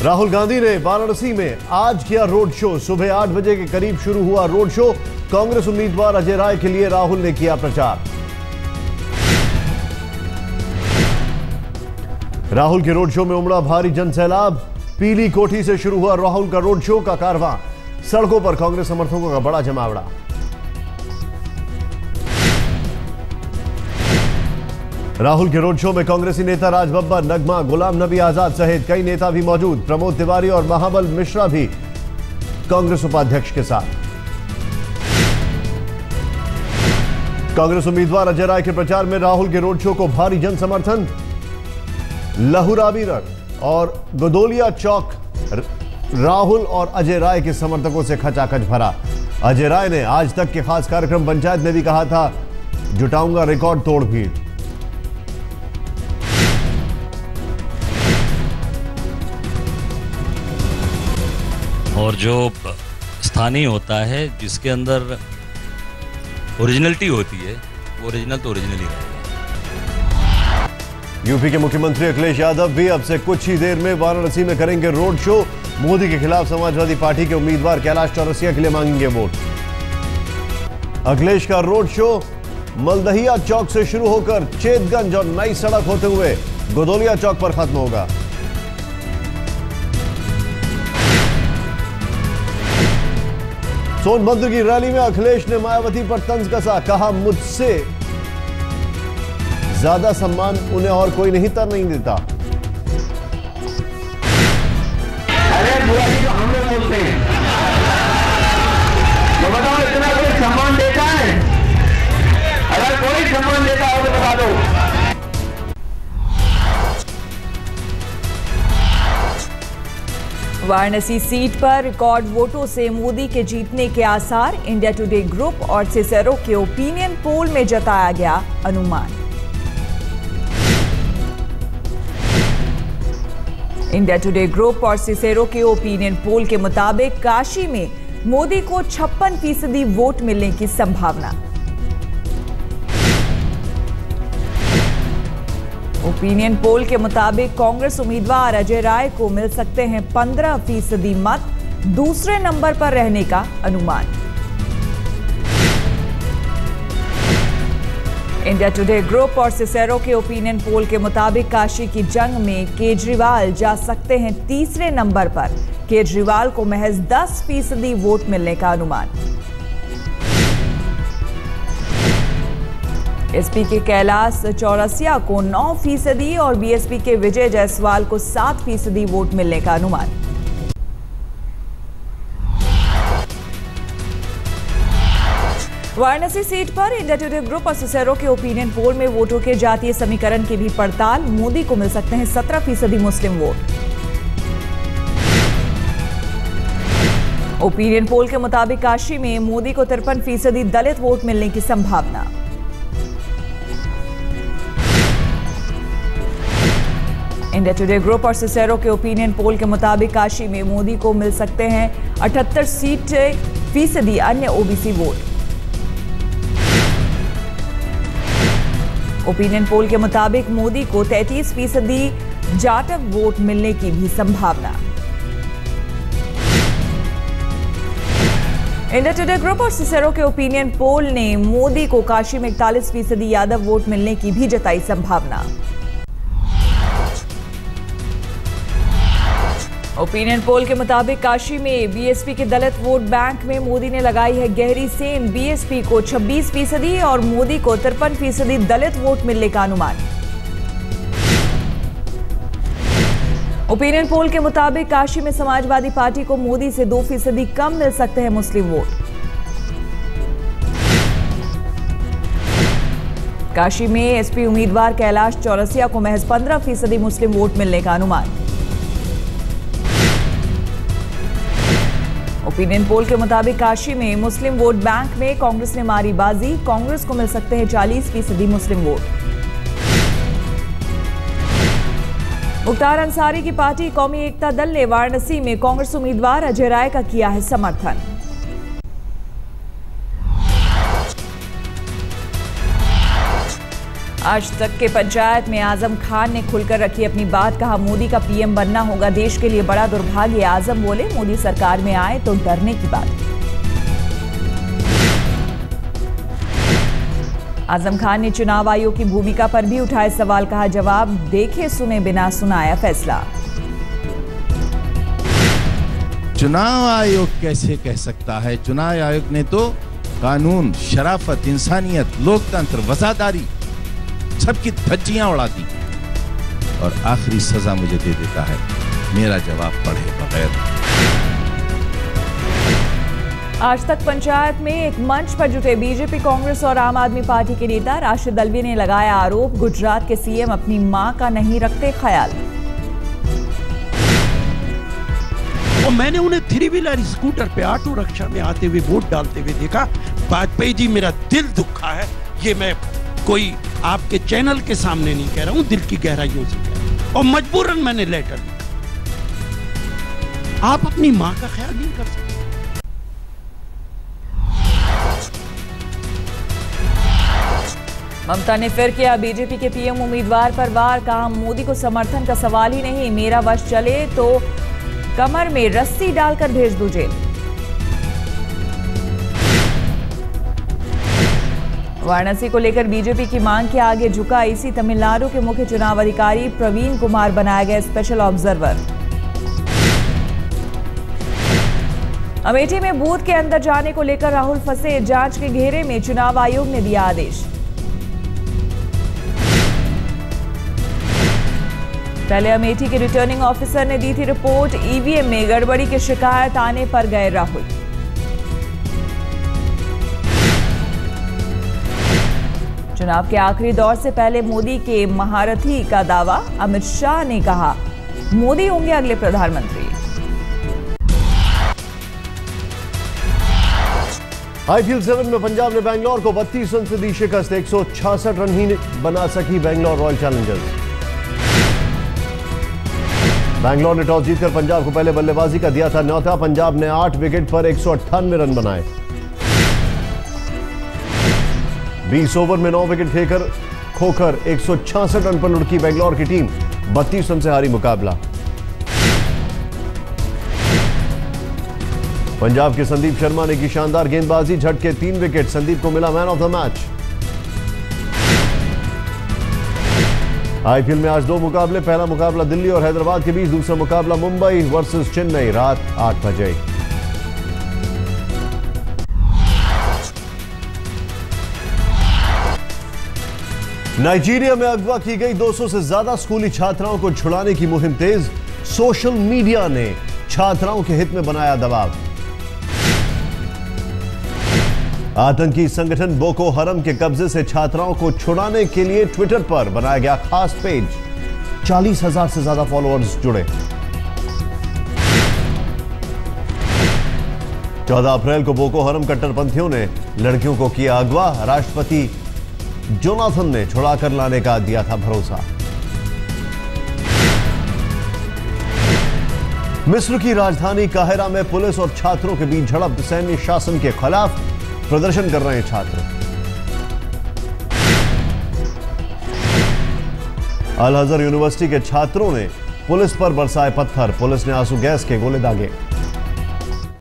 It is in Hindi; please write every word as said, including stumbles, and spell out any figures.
राहुल गांधी ने वाराणसी में आज किया रोड शो। सुबह आठ बजे के करीब शुरू हुआ रोड शो। कांग्रेस उम्मीदवार अजय राय के लिए राहुल ने किया प्रचार। राहुल के रोड शो में उमड़ा भारी जनसैलाब। पीली कोठी से शुरू हुआ राहुल का रोड शो का कारवां। सड़कों पर कांग्रेस समर्थकों का बड़ा जमावड़ा। राहुल के रोड शो में कांग्रेसी नेता राज बब्बर, नगमा, गुलाम नबी आजाद सहित कई नेता भी मौजूद। प्रमोद तिवारी और महाबल मिश्रा भी कांग्रेस उपाध्यक्ष के साथ। कांग्रेस उम्मीदवार अजय राय के प्रचार में राहुल के रोड शो को भारी जन समर्थन। लहुराबीर और गदोलिया चौक राहुल और अजय राय के समर्थकों से खचाखच भरा। अजय राय ने आज तक के खास कार्यक्रम पंचायत में भी कहा था, जुटाऊंगा रिकॉर्ड तोड़ भीड़। और जो स्थानीय होता है, जिसके अंदर ओरिजिनलिटी होती है, वो ओरिजिनल तो ओरिजिनल ही रहेगा। यूपी के मुख्यमंत्री अखिलेश यादव भी अब से कुछ ही देर में वाराणसी में करेंगे रोड शो। मोदी के खिलाफ समाजवादी पार्टी के उम्मीदवार कैलाश चौरसिया के लिए मांगेंगे वोट। अखिलेश का रोड शो मलदहिया चौक से शुरू होकर चेतगंज और नई सड़क होते हुए गदोलिया चौक पर खत्म होगा। सोनभद्र की रैली में अखिलेश ने मायावती पर तंज कसा। कहा, मुझसे ज्यादा सम्मान उन्हें और कोई नहीं तर नहीं देता। अरे बुआ जी, जो हम लोग बोलते हैं, तो बताओ इतना कोई सम्मान देता है? अगर कोई सम्मान देता हो तो बता दो। वाराणसी सीट पर रिकॉर्ड वोटों से मोदी के जीतने के आसार। इंडिया टुडे ग्रुप और सिसेरो के ओपिनियन पोल में जताया गया अनुमान। इंडिया टुडे ग्रुप और सिसेरो के ओपिनियन पोल के मुताबिक काशी में मोदी को छप्पन फीसदी वोट मिलने की संभावना। ओपिनियन पोल के मुताबिक कांग्रेस उम्मीदवार अजय राय को मिल सकते हैं पंद्रह फीसदी मत। दूसरे नंबर पर रहने का अनुमान। इंडिया टुडे ग्रुप और सिसेरो के ओपिनियन पोल के मुताबिक काशी की जंग में केजरीवाल जा सकते हैं तीसरे नंबर पर। केजरीवाल को महज दस फीसदी वोट मिलने का अनुमान। एसपी के कैलाश चौरसिया को नौ फीसदी और बीएसपी के विजय जायसवाल को सात फीसदी वोट मिलने का अनुमान। वाराणसी सीट पर इंडिया टुडे ग्रुप और सिसेरो के ओपिनियन पोल में वोटों के जातीय समीकरण की भी पड़ताल। मोदी को मिल सकते हैं सत्रह फीसदी मुस्लिम वोट। ओपिनियन पोल के मुताबिक काशी में मोदी को तिरपन फीसदी दलित वोट मिलने की संभावना। इंडिया टुडे ग्रुप और सिसेरो के ओपिनियन पोल के मुताबिक काशी में मोदी को मिल सकते हैं अठहत्तर सीट फीसदी अन्य ओबीसी वोट। ओपिनियन पोल के मुताबिक मोदी को तैंतीस फीसदी जाटव वोट मिलने की भी संभावना। इंडिया टुडे ग्रुप और सिसेरो के ओपिनियन पोल ने मोदी को काशी में इकतालीस फीसदी यादव वोट मिलने की भी जताई संभावना। ओपिनियन पोल के मुताबिक काशी में बीएसपी के दलित वोट बैंक में मोदी ने लगाई है गहरी सेंध। बीएसपी को छब्बीस फीसदी और मोदी को तिरपन फीसदी दलित वोट मिलने का अनुमान। ओपिनियन पोल के मुताबिक काशी में समाजवादी पार्टी को मोदी से दो फीसदी कम मिल सकते हैं मुस्लिम वोट। काशी में एसपी उम्मीदवार कैलाश चौरसिया को महज पंद्रह फीसदी मुस्लिम वोट मिलने का अनुमान। ओपिनियन पोल के मुताबिक काशी में मुस्लिम वोट बैंक में कांग्रेस ने मारी बाजी। कांग्रेस को मिल सकते हैं चालीस फीसदी मुस्लिम वोट। मुख्तार अंसारी की पार्टी कौमी एकता दल ने वाराणसी में कांग्रेस उम्मीदवार अजय राय का किया है समर्थन। आज तक के पंचायत में आजम खान ने खुलकर रखी अपनी बात। कहा, मोदी का पीएम बनना होगा देश के लिए बड़ा दुर्भाग्य। आजम बोले, मोदी सरकार में आए तो डरने की बात। आजम खान ने चुनाव आयोग की भूमिका पर भी उठाए सवाल। कहा, जवाब देखे सुने बिना सुनाया फैसला। चुनाव आयोग कैसे कह सकता है? चुनाव आयोग ने तो कानून, शराफत, इंसानियत, लोकतंत्र, वफादारी सबकी धज्जियां उड़ा दी और आखिरी सजा मुझे दे देता है मेरा जवाब पढ़े बगैर। आज तक पंचायत में एक मंच पर जुटे बीजेपी, कांग्रेस और आम आदमी पार्टी के नेता। राशिद अल्वी ने लगाया आरोप, गुजरात के सीएम अपनी मां का नहीं रखते ख्याल। और मैंने उन्हें थ्री व्हीलर स्कूटर पे ऑटो रिक्शा में आते हुए वोट डालते हुए देखा। वाजपेयी जी, मेरा दिल दुखा है। ये मैं कोई आपके चैनल के सामने नहीं कह रहा हूं, दिल की गहराइयों से कह रहा हूं। और मजबूरन मैंने लेटर लिखा। आप अपनी मां का ख्याल नहीं कर सकते। ममता ने फिर किया बीजेपी के पीएम उम्मीदवार पर वार। कहा, मोदी को समर्थन का सवाल ही नहीं, मेरा वश चले तो कमर में रस्सी डालकर भेज दूं जेल। वाराणसी को लेकर बीजेपी की मांग के आगे झुका ईसी। तमिलनाडु के मुख्य चुनाव अधिकारी प्रवीण कुमार बनाए गए स्पेशल ऑब्जर्वर। अमेठी में बूथ के अंदर जाने को लेकर राहुल फंसे, जांच के घेरे में चुनाव आयोग ने दिया आदेश। पहले अमेठी के रिटर्निंग ऑफिसर ने दी थी रिपोर्ट। ईवीएम में गड़बड़ी की शिकायत आने पर गए राहुल। चुनाव के आखिरी दौर से पहले मोदी के महारथी का दावा। अमित शाह ने कहा, मोदी होंगे अगले प्रधानमंत्री। आईपीएल सेवन में पंजाब ने बैंगलोर को बत्तीस रन से दी शिकस्त। एक सौ छियासठ रन ही बना सकी बैंगलोर रॉयल चैलेंजर्स। बैंगलोर ने टॉस जीतकर पंजाब को पहले बल्लेबाजी का दिया था न्योता। पंजाब ने आठ विकेट पर एक सौ अट्ठानवे रन बनाए। बीस ओवर में नौ विकेट खेकर खोकर एक सौ छियासठ रन पर लुढ़की बैंगलोर की टीम बत्तीस रन से हारी मुकाबला। पंजाब के संदीप शर्मा ने की शानदार गेंदबाजी, झटके तीन विकेट। संदीप को मिला man of the match. IPL में आज दो मुकाबले। पहला मुकाबला दिल्ली और हैदराबाद के बीच, दूसरा मुकाबला मुंबई वर्सेस चेन्नई रात आठ बजे। नाइजीरिया में अगवा की गई दो सौ से ज्यादा स्कूली छात्राओं को छुड़ाने की मुहिम तेज। सोशल मीडिया ने छात्राओं के हित में बनाया दबाव। आतंकी संगठन बोको हरम के कब्जे से छात्राओं को छुड़ाने के लिए ट्विटर पर बनाया गया खास पेज। चालीस हजार से ज्यादा फॉलोअर्स जुड़े। चौदह अप्रैल को बोको हरम कट्टरपंथियों ने लड़कियों को किया अगवा। राष्ट्रपति जोनाथन ने छुड़ाकर लाने का दिया था भरोसा। मिस्र की राजधानी काहिरा में पुलिस और छात्रों के बीच झड़प। सैन्य शासन के खिलाफ प्रदर्शन कर रहे हैं छात्र। अल अजहर यूनिवर्सिटी के छात्रों ने पुलिस पर बरसाए पत्थर। पुलिस ने आंसू गैस के गोले दागे।